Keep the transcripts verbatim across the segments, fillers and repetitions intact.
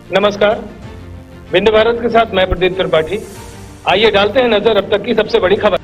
नमस्कार, विंध्य भारत के साथ मैं प्रदीप त्रिपाठी। आइए डालते हैं नजर अब तक की सबसे बड़ी खबर।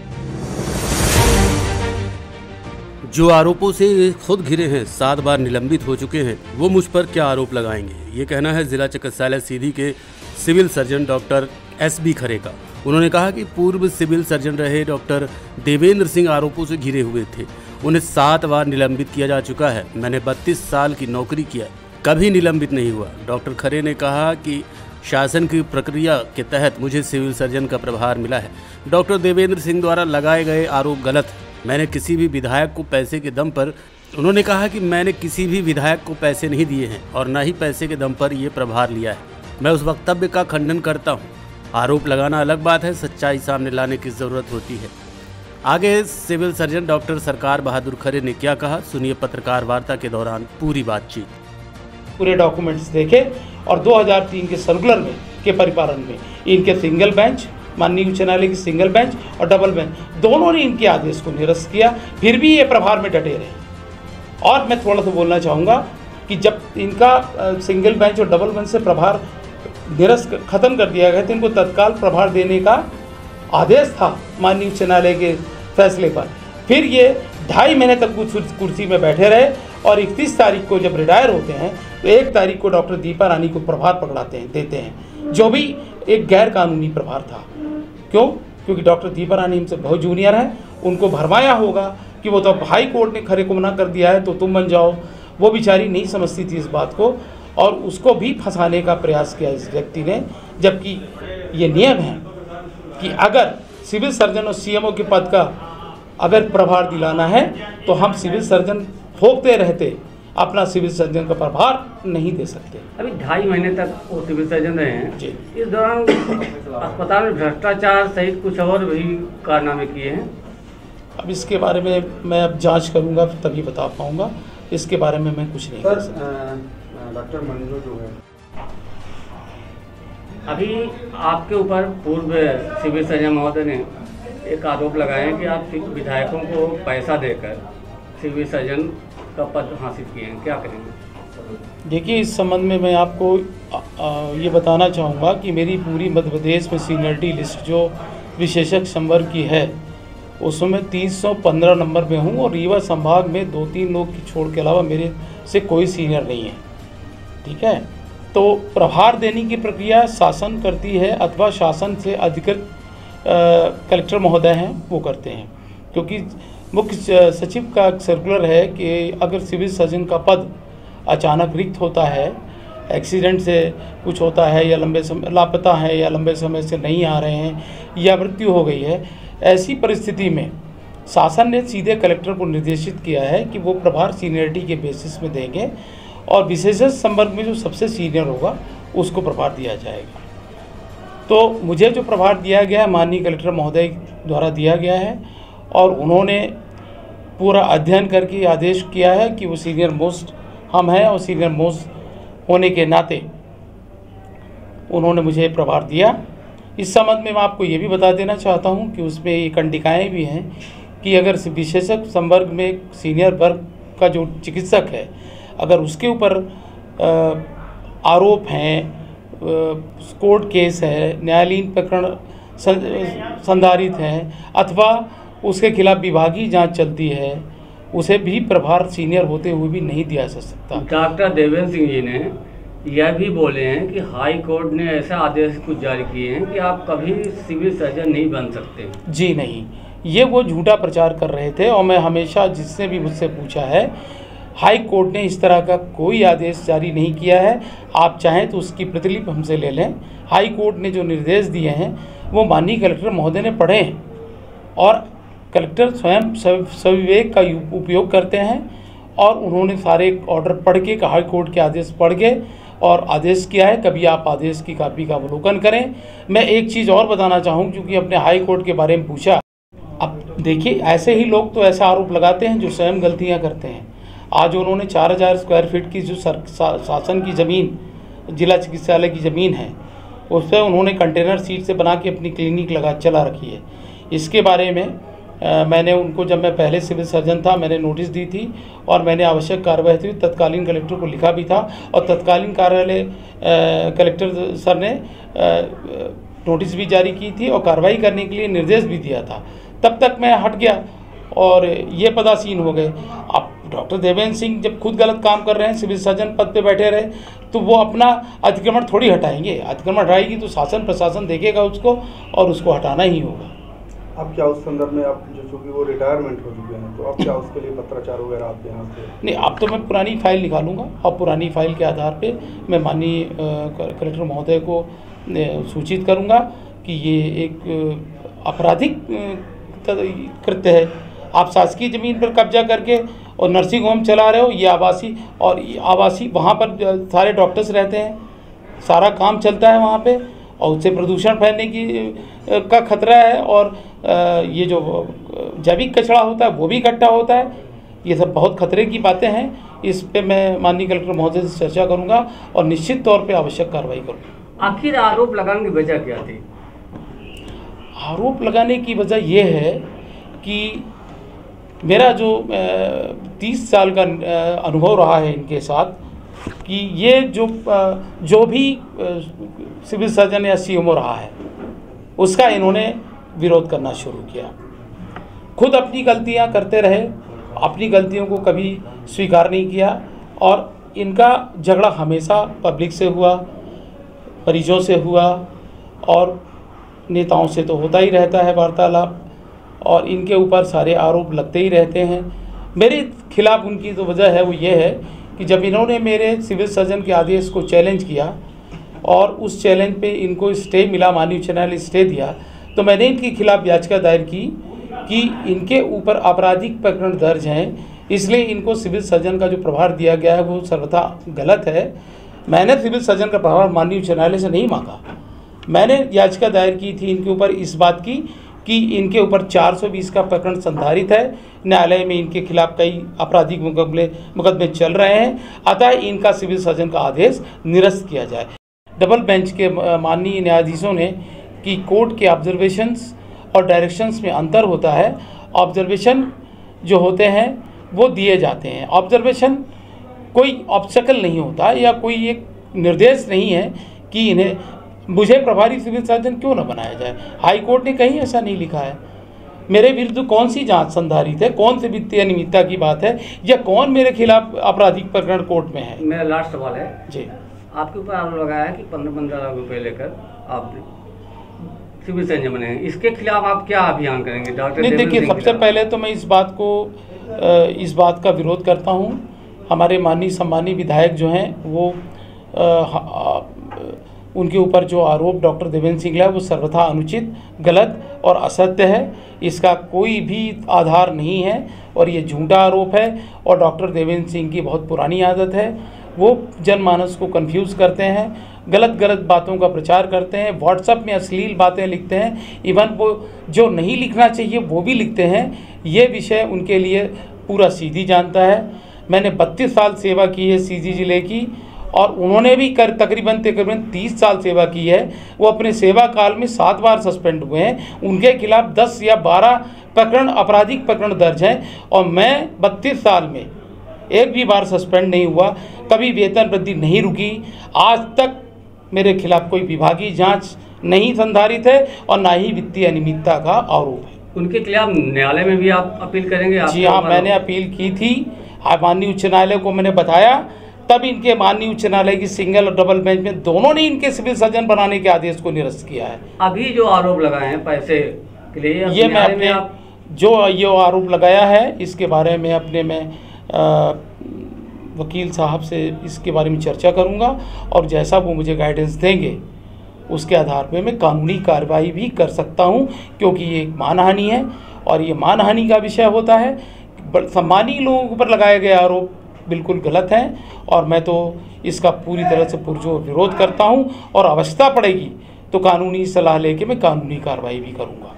जो आरोपों से खुद घिरे हैं, सात बार निलंबित हो चुके हैं, वो मुझ पर क्या आरोप लगाएंगे, ये कहना है जिला चिकित्सालय सीधी के civil surgeon doctor S B Khare का। उन्होंने कहा कि पूर्व सिविल सर्जन रहे डॉक्टर देवेंद्र सिंह आरोपों से घिरे हुए थे। उन्हें सात बार निलंबित किया जा चुका है। मैंने बत्तीस साल की नौकरी किया, कभी निलंबित नहीं हुआ। डॉक्टर खरे ने कहा कि शासन की प्रक्रिया के तहत मुझे सिविल सर्जन का प्रभार मिला है। डॉक्टर देवेंद्र सिंह द्वारा लगाए गए आरोप गलत है। मैंने किसी भी विधायक को पैसे के दम पर उन्होंने कहा कि मैंने किसी भी विधायक को पैसे नहीं दिए हैं और न ही पैसे के दम पर ये प्रभार लिया है। मैं उस वक्तव्य का खंडन करता हूँ। आरोप लगाना अलग बात है, सच्चाई सामने लाने की ज़रूरत होती है। आगे सिविल सर्जन डॉक्टर सरकार बहादुर खरे ने क्या कहा, सुनिए पत्रकार वार्ता के दौरान पूरी बातचीत। पूरे डॉक्यूमेंट्स देखे और दो हज़ार तीन के सर्कुलर में के परिपालन में इनके सिंगल बेंच, माननीय उच्च न्यायालय की सिंगल बेंच और डबल बेंच दोनों ने इनके आदेश को निरस्त किया, फिर भी ये प्रभार में डटे रहे। और मैं थोड़ा सा बोलना चाहूँगा कि जब इनका सिंगल बेंच और डबल बेंच से प्रभार निरस्त खत्म कर दिया गया तो इनको तत्काल प्रभार देने का आदेश था माननीय उच्च न्यायालय के फैसले पर। फिर ये ढाई महीने तक कुर्सी में बैठे रहे और इकतीस तारीख को जब रिटायर होते हैं तो एक तारीख को डॉक्टर दीपा रानी को प्रभार पकड़ाते हैं देते हैं, जो भी एक गैर कानूनी प्रभार था। क्यों? क्योंकि डॉक्टर दीपा रानी हमसे बहुत जूनियर है। उनको भरमाया होगा कि वो तो हाई कोर्ट ने खरे को मना कर दिया है तो तुम बन जाओ। वो बेचारी नहीं समझती थी इस बात को और उसको भी फंसाने का प्रयास किया इस व्यक्ति ने। जबकि ये नियम है कि अगर सिविल सर्जन और सीएमओ के पद का अगर प्रभार दिलाना है तो हम सिविल सर्जन होते रहते अपना सिविल सर्जन का प्रभार नहीं दे सकते। अभी ढाई महीने तक वो सिविल सर्जन रहे हैं जी। इस दौरान अस्पताल में भ्रष्टाचार सहित कुछ और भी कारनामे किए हैं। अब इसके बारे में मैं अब जांच करूंगा तभी बता पाऊंगा। इसके बारे में मैं कुछ नहीं कर सकता। डॉक्टर मंजू जो है, अभी आपके ऊपर पूर्व सिविल सर्जन महोदय ने एक आरोप लगाया है कि आप विधायकों को पैसा देकर सिविल सर्जन का पद हासिल किए हैं, क्या करेंगे? देखिए, इस संबंध में मैं आपको आ, आ, ये बताना चाहूँगा कि मेरी पूरी मध्य प्रदेश में सीनियरिटी लिस्ट जो विशेषज्ञ संवर्ग की है उसमें तीन सौ पंद्रह नंबर में हूँ और रीवा संभाग में दो तीन लोग की छोड़ के अलावा मेरे से कोई सीनियर नहीं है। ठीक है, तो प्रभार देने की प्रक्रिया शासन करती है अथवा शासन से अधिकृत कलेक्टर महोदय हैं वो करते हैं। क्योंकि मुख्य सचिव का सर्कुलर है कि अगर सिविल सर्जन का पद अचानक रिक्त होता है, एक्सीडेंट से कुछ होता है या लंबे समय लापता है या लंबे समय से नहीं आ रहे हैं या मृत्यु हो गई है, ऐसी परिस्थिति में शासन ने सीधे कलेक्टर को निर्देशित किया है कि वो प्रभार सीनियरिटी के बेसिस में देंगे और विशेषज्ञ संवर्ग में जो सबसे सीनियर होगा उसको प्रभार दिया जाएगा। तो मुझे जो प्रभार दिया गया है माननीय कलेक्टर महोदय द्वारा दिया गया है और उन्होंने पूरा अध्ययन करके आदेश किया है कि वो सीनियर मोस्ट हम हैं और सीनियर मोस्ट होने के नाते उन्होंने मुझे प्रभार दिया। इस संबंध में मैं आपको ये भी बता देना चाहता हूँ कि उसमें ये कंडिकाएँ भी हैं कि अगर विशेषज्ञ संवर्ग में सीनियर वर्ग का जो चिकित्सक है अगर उसके ऊपर आरोप हैं, कोर्ट केस है, न्यायालयीन प्रकरण संधारित है अथवा उसके खिलाफ विभागीय जांच चलती है, उसे भी प्रभार सीनियर होते हुए भी नहीं दिया जा सकता। डॉक्टर देवेंद्र सिंह जी ने यह भी बोले हैं कि हाई कोर्ट ने ऐसा आदेश कुछ जारी किए हैं कि आप कभी सिविल सर्जन नहीं बन सकते। जी नहीं, ये वो झूठा प्रचार कर रहे थे और मैं हमेशा जिसने भी मुझसे पूछा है, हाई कोर्ट ने इस तरह का कोई आदेश जारी नहीं किया है। आप चाहें तो उसकी प्रतिलिपि हमसे ले लें। हाई कोर्ट ने जो निर्देश दिए हैं वो माननीय कलेक्टर महोदय ने पढ़े हैं और कलेक्टर स्वयं सविवेक का उपयोग करते हैं और उन्होंने सारे ऑर्डर पढ़ के हाई कोर्ट के आदेश पढ़ के और आदेश किया है। कभी आप आदेश की कापी का अवलोकन करें। मैं एक चीज़ और बताना चाहूँ क्योंकि अपने हाई कोर्ट के बारे में पूछा। अब देखिए, ऐसे ही लोग तो ऐसा आरोप लगाते हैं जो स्वयं गलतियाँ करते हैं। आज उन्होंने चार हज़ार स्क्वायर फीट की जो सर, सा, शासन की ज़मीन, जिला चिकित्सालय की ज़मीन है, उस पर उन्होंने कंटेनर सीट से बना के अपनी क्लिनिक लगा चला रखी है। इसके बारे में आ, मैंने उनको, जब मैं पहले सिविल सर्जन था, मैंने नोटिस दी थी और मैंने आवश्यक कार्रवाई थी तत्कालीन कलेक्टर को लिखा भी था और तत्कालीन कार्यालय कलेक्टर सर ने आ, नोटिस भी जारी की थी और कार्रवाई करने के लिए निर्देश भी दिया था। तब तक मैं हट गया और ये पदासीन हो गए। अब डॉक्टर देवेंद्र सिंह जब खुद गलत काम कर रहे हैं, सिविल सर्जन पद पे बैठे रहे, तो वो अपना अतिक्रमण थोड़ी हटाएंगे। अतिक्रमण हटाएगी तो शासन प्रशासन देखेगा उसको और उसको हटाना ही होगा। अब क्या उस संदर्भ में आप जो चूँकि वो रिटायरमेंट हो चुके हैं, तो अब क्या उसके लिए पत्राचार वगैरह आपके यहाँ से? नहीं, अब तो मैं पुरानी फाइल निकालूंगा और पुरानी फाइल के आधार पे मैं माननीय कलेक्टर महोदय को सूचित करूंगा कि ये एक आपराधिक कृत्य है। आप शासकीय ज़मीन पर कब्जा करके और नर्सिंग होम चला रहे हो, ये आवासी और आवासी वहाँ पर सारे डॉक्टर्स रहते हैं, सारा काम चलता है वहाँ पे और उससे प्रदूषण फैलने की का खतरा है और ये जो जैविक कचरा होता है वो भी इकट्ठा होता है। ये सब बहुत खतरे की बातें हैं। इस पे मैं माननीय कलेक्टर महोदय से चर्चा करूंगा और निश्चित तौर पे आवश्यक कार्रवाई करूंगा। आखिर आरोप लगाने की वजह क्या थी? आरोप लगाने की वजह यह है कि मेरा जो तीस साल का अनुभव रहा है इनके साथ, कि ये जो जो भी सिविल सर्जन या सीएमओ रहा है उसका इन्होंने विरोध करना शुरू किया। खुद अपनी गलतियां करते रहे, अपनी गलतियों को कभी स्वीकार नहीं किया और इनका झगड़ा हमेशा पब्लिक से हुआ, मरीजों से हुआ और नेताओं से तो होता ही रहता है वार्तालाप, और इनके ऊपर सारे आरोप लगते ही रहते हैं। मेरे खिलाफ उनकी जो वजह है वो ये है कि जब इन्होंने मेरे सिविल सर्जन के आदेश को चैलेंज किया और उस चैलेंज पे इनको स्टे मिला, माननीय उच्च न्यायालय स्टे दिया, तो मैंने इनके खिलाफ याचिका दायर की कि इनके ऊपर आपराधिक प्रकरण दर्ज हैं, इसलिए इनको सिविल सर्जन का जो प्रभार दिया गया है वो सर्वथा गलत है। मैंने सिविल सर्जन का प्रभार माननीय उच्च न्यायालय से नहीं मांगा। मैंने याचिका दायर की थी इनके ऊपर इस बात की कि इनके ऊपर चार सौ बीस का प्रकरण संधारित है, न्यायालय में इनके खिलाफ कई आपराधिक मुकदमे मुकदमे चल रहे हैं, अतः इनका सिविल सर्जन का आदेश निरस्त किया जाए। डबल बेंच के माननीय न्यायाधीशों ने कि कोर्ट के ऑब्जर्वेशंस और डायरेक्शंस में अंतर होता है। ऑब्जर्वेशन जो होते हैं वो दिए जाते हैं, ऑब्जर्वेशन कोई ऑब्स्टेकल नहीं होता या कोई एक निर्देश नहीं है कि इन्हें मुझे प्रभारी सिविल सर्जन क्यों न बनाया जाए। हाई कोर्ट ने कहीं ऐसा नहीं लिखा है। मेरे विरुद्ध कौन सी जांच संधारित है, कौन सी वित्तीय अनियमितता की बात है या कौन मेरे खिलाफ आपराधिक प्रकरण कोर्ट में है? मेरा लास्ट सवाल है जी, आपके ऊपर आरोप लगाया है कि पंद्रह पंद्रह लाख रुपए लेकर आप सिविल सर्जन बने हैं, इसके खिलाफ आप क्या अभियान करेंगे? डॉक्टर नहीं, देखिए, सबसे पहले तो मैं इस बात को इस बात का विरोध करता हूँ। हमारे माननीय सम्मानीय विधायक जो हैं वो आ, उनके ऊपर जो आरोप डॉक्टर देवेंद्र सिंह है वो सर्वथा अनुचित, गलत और असत्य है। इसका कोई भी आधार नहीं है और ये झूठा आरोप है और डॉक्टर देवेंद्र सिंह की बहुत पुरानी आदत है। वो जनमानस को कंफ्यूज करते हैं, गलत गलत बातों का प्रचार करते हैं, व्हाट्सएप में अश्लील बातें लिखते हैं, इवन वो जो नहीं लिखना चाहिए वो भी लिखते हैं। ये विषय उनके लिए पूरा सीधी जानता है। मैंने बत्तीस साल सेवा की है सीधी जिले की और उन्होंने भी कर तकरीबन तकरीबन तीस साल सेवा की है। वो अपने सेवा काल में सात बार सस्पेंड हुए हैं, उनके खिलाफ दस या बारह प्रकरण आपराधिक प्रकरण दर्ज हैं और मैं बत्तीस साल में एक भी बार सस्पेंड नहीं हुआ, कभी वेतन वृद्धि नहीं रुकी, आज तक मेरे खिलाफ कोई विभागीय जांच नहीं संधारित है और ना ही वित्तीय अनियमितता का आरोप है। उनके खिलाफ न्यायालय में भी आप अपील करेंगे? जी हाँ, मैंने अपील की थी, माननीय उच्च न्यायालय को मैंने बताया, तब इनके माननीय उच्च न्यायालय की सिंगल और डबल बेंच में दोनों ने इनके सिविल सर्जन बनाने के आदेश को निरस्त किया है। अभी जो आरोप लगाए हैं पैसे के लिए, ये मैं अपने आप... जो ये आरोप लगाया है इसके बारे में अपने मैं आ, वकील साहब से इसके बारे में चर्चा करूंगा और जैसा वो मुझे गाइडेंस देंगे उसके आधार पे मैं कानूनी कार्रवाई भी कर सकता हूं, क्योंकि ये एक मानहानि है और ये मानहानि का विषय होता है। सम्मानीय लोगों पर लगाए गए आरोप बिल्कुल गलत हैं और मैं तो इसका पूरी तरह से पुरजोर विरोध करता हूं और आवश्यकता पड़ेगी तो कानूनी सलाह लेके मैं कानूनी कार्रवाई भी करूंगा।